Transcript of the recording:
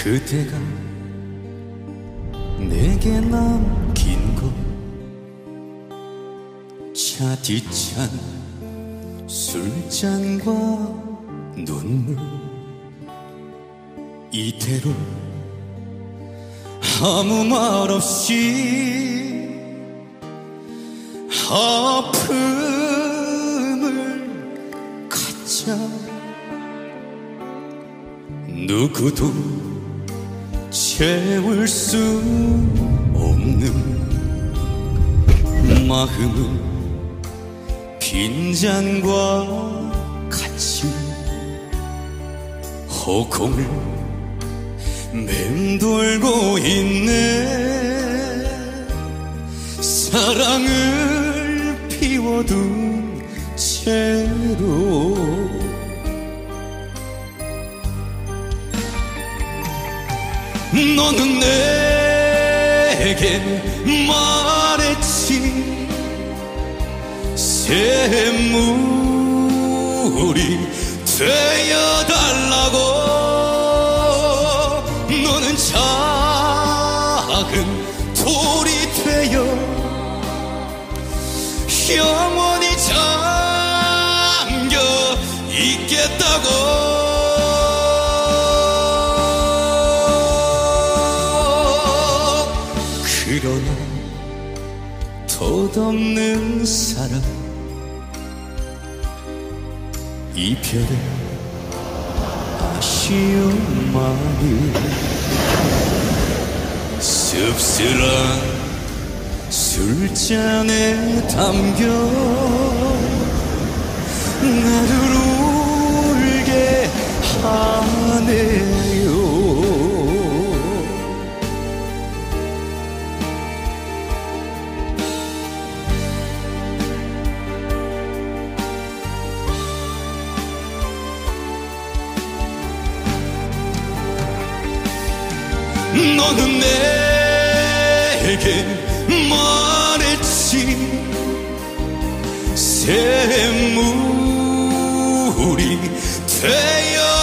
그대가 내게 남긴 것 차 뒷잔 술잔과 눈물 이대로 아무 말 없이 아픔을 갖자 누구도 채울 수 없는 마음은 빈잔과 같이 허공을 맴돌고 있네 사랑을 피워둔 채로 너는 내게 말했지 샘물이 되어달라고 너는 작은 돌이 되어 영원히 잠겨 있겠다고 그러나 덧없는 사랑 이별의 아쉬움만이 씁쓸한 술잔에 담겨 나를 울게 하네요 너는 내게 말했지 샘물이 되어